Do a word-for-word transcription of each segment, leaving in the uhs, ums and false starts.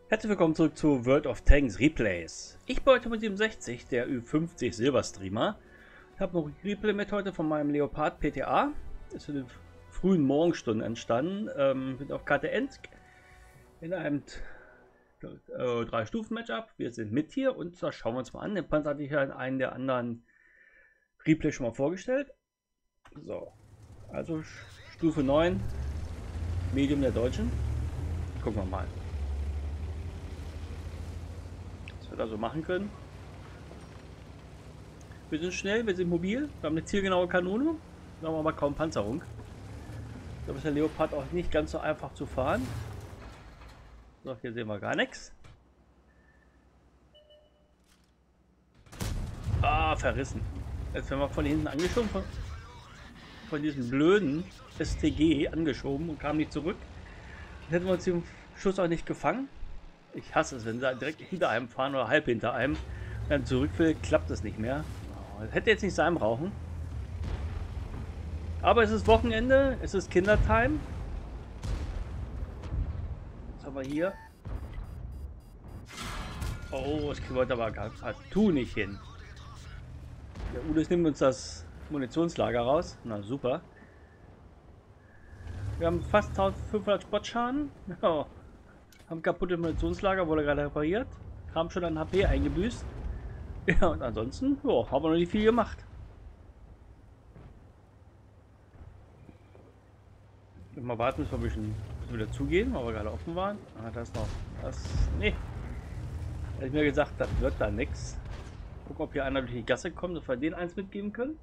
Herzlich willkommen zurück zu World of Tanks Replays. Ich bin heute mit siebenundsechzig, der Ü fünfzig Silberstreamer. Ich habe noch ein Replay mit heute von meinem Leopard P T A. Das ist in den frühen Morgenstunden entstanden. Ähm, bin auf Karte Ensk in einem äh, drei Stufen Matchup. Wir sind mit hier und da schauen wir uns mal an. Den Panzer hatte ich ja in einem der anderen Replays schon mal vorgestellt. So, also Stufe neun, Medium der Deutschen. Gucken wir mal, was wir da so machen können. Wir sind schnell, wir sind mobil, wir haben eine zielgenaue Kanone, wir haben aber kaum Panzerung. Da ist der Leopard auch nicht ganz so einfach zu fahren. So, hier sehen wir gar nichts. Ah, verrissen. Jetzt werden wir von hinten angeschoben, von, von diesem blöden S T G angeschoben und kamen nicht zurück. Dann hätten wir uns den Schuss auch nicht gefangen. Ich hasse es, wenn sie direkt hinter einem fahren oder halb hinter einem und dann zurück will, klappt das nicht mehr. Oh, das hätte jetzt nicht sein brauchen. Aber es ist Wochenende, es ist Kindertime. Was haben wir hier? Oh, das kriegen wir aber gar partout nicht hin. Der Udes nimmt uns das Munitionslager raus. Na super. Wir haben fast eintausendfünfhundert Spottschaden. Oh. Haben kaputte Munitionslager, wurde gerade repariert. Haben schon ein H P eingebüßt. Ja, und ansonsten jo, haben wir noch nicht viel gemacht. Mal warten, bis wir ein bisschen bis wir wieder zugehen, weil wir gerade offen waren. Ah, da ist noch das. Nee. Hätte ich mir gesagt, das wird da nichts. Gucken, ob hier einer durch die Gasse kommt, dass wir den eins mitgeben können.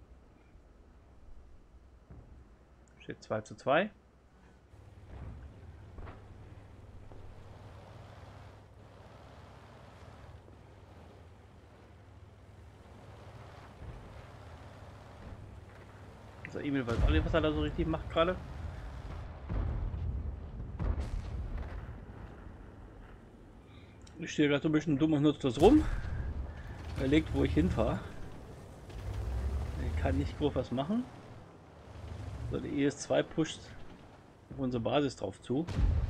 Steht zwei zu zwei. Also Emil weiß auch nicht, was er da so richtig macht gerade. Ich stehe gerade so ein bisschen dumm und nutzlos rum. Überlegt, wo ich hinfahre. Ich kann nicht groß was machen. So, die E S zwei pusht auf unsere Basis drauf zu.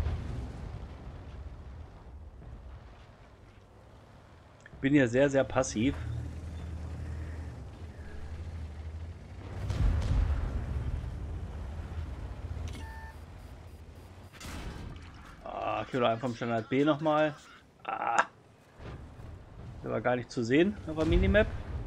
Bin ja sehr, sehr passiv. Ah, ich will einfach im Standard B nochmal. Ah. Der war gar nicht zu sehen auf der Minimap.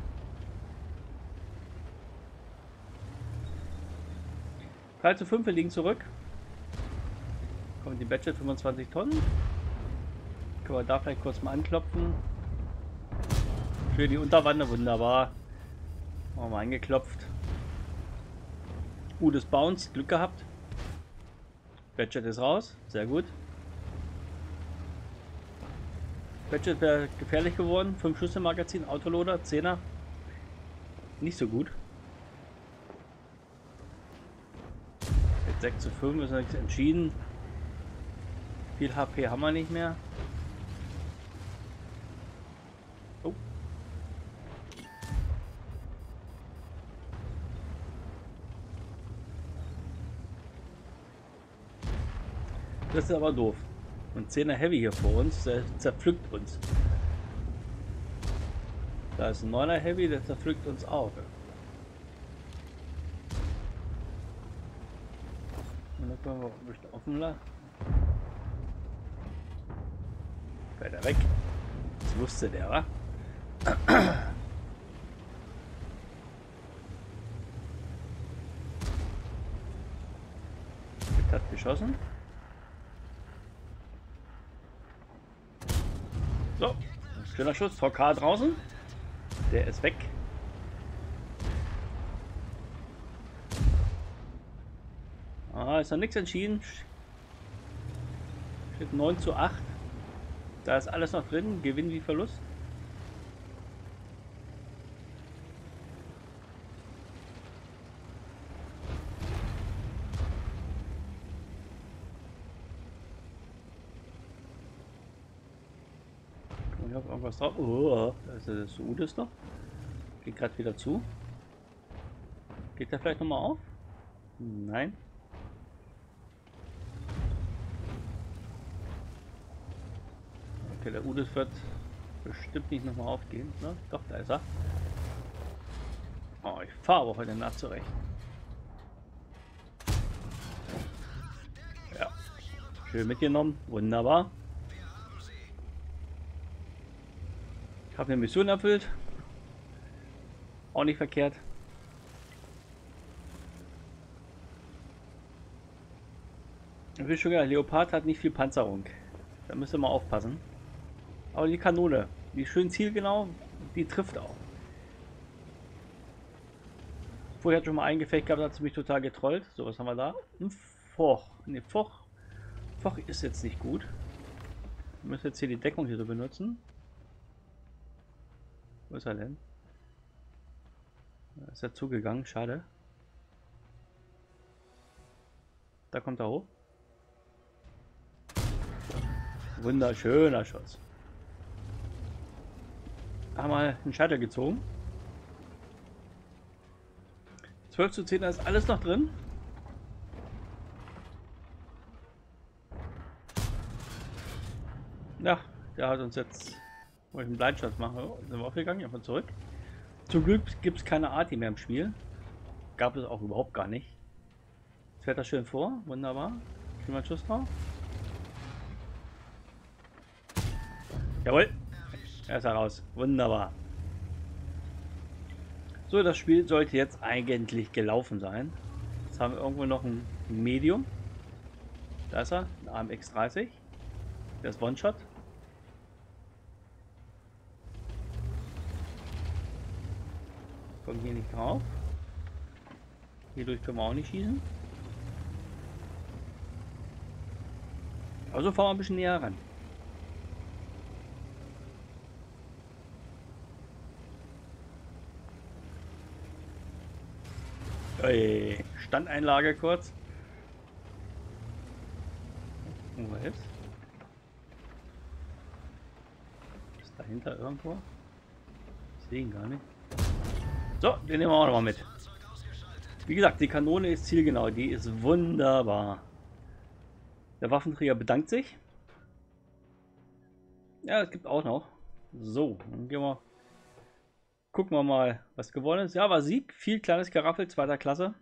drei zu fünf, wir liegen zurück. Kommt die Badget fünfundzwanzig Tonnen. Können wir da vielleicht kurz mal anklopfen. Für die Unterwanne, wunderbar. Haben wir mal angeklopft. Gutes Bounce, Glück gehabt. Badget ist raus, sehr gut. Badget wäre gefährlich geworden. fünf Schuss im Magazin, Autoloader, zehner. Nicht so gut. Jetzt sechs zu fünf ist noch nichts entschieden. Viel H P haben wir nicht mehr. Oh. Das ist aber doof. Und zehner Heavy hier vor uns, der zerpflückt uns. Da ist ein neuner Heavy, der zerpflückt uns auch. Und dann können wir ein bisschen offen lassen. Fällt er weg. Das wusste der, wa? Mit hat geschossen. So, schöner Schuss, V K draußen. Der ist weg. Ah, ist noch nichts entschieden. Steht neun zu acht. Da ist alles noch drin. Gewinn wie Verlust. Ich habe irgendwas drauf. Oh, da ist das Udes noch. Geht gerade wieder zu. Geht der vielleicht noch mal auf? Nein. Okay, der Udis wird bestimmt nicht nochmal aufgehen. Ne? Doch, da ist er. Oh, ich fahre aber heute Nacht zurecht. Ja, schön mitgenommen. Wunderbar. Ich habe eine Mission erfüllt. Auch nicht verkehrt. Ich will schon gesagt, Leopard hat nicht viel Panzerung. Da müsst ihr mal aufpassen. Aber die Kanone, die ist schön zielgenau, die trifft auch. Vorher hat schon mal ein Gefecht gehabt, hat sie mich total getrollt. So, was haben wir da? Ein Foch. Ne, Foch. Foch ist jetzt nicht gut. Wir müssen jetzt hier die Deckung hier so benutzen. Wo ist er denn? Da ist er zugegangen, schade. Da kommt er hoch. Wunderschöner Schuss. Haben wir einen Schalter gezogen. zwölf zu zehn, da ist alles noch drin. Ja, der hat uns jetzt, wollte ich einen Blindschutz machen, oh, sind wir aufgegangen, einfach zurück. Zum Glück gibt es keine Arti mehr im Spiel. Gab es auch überhaupt gar nicht. Jetzt fährt er schön vor, wunderbar. Kriegen wir einen Schuss drauf. Jawohl, er ist raus, wunderbar. So, das Spiel sollte jetzt eigentlich gelaufen sein. Jetzt haben wir irgendwo noch ein Medium. Da ist er, ein A M X dreißig. Der ist One-Shot. Kommen hier nicht drauf. Hierdurch können wir auch nicht schießen. Also fahren wir ein bisschen näher ran. Hey, Standeinlage kurz. Wo ist? Ist dahinter irgendwo? Ich sehe ihn gar nicht. So, den nehmen wir auch noch mal mit. Wie gesagt, die Kanone ist zielgenau, die ist wunderbar. Der Waffenträger bedankt sich. Ja, es gibt auch noch. So, dann gehen wir. Gucken wir mal, was geworden ist. Ja, war Sieg. Viel kleines Geraffel, zweiter Klasse.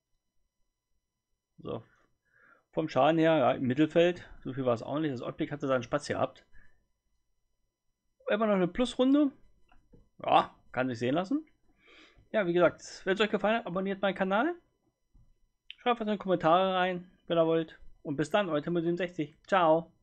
So. Vom Schaden her, ja, im Mittelfeld. So viel war es auch nicht. Das Optik hatte seinen Spaß gehabt. Immer noch eine Plusrunde. Ja, kann sich sehen lassen. Ja, wie gesagt, wenn es euch gefallen hat, abonniert meinen Kanal. Schreibt was in die Kommentare rein, wenn ihr wollt. Und bis dann, euer Timmo siebenundsechzig. Ciao.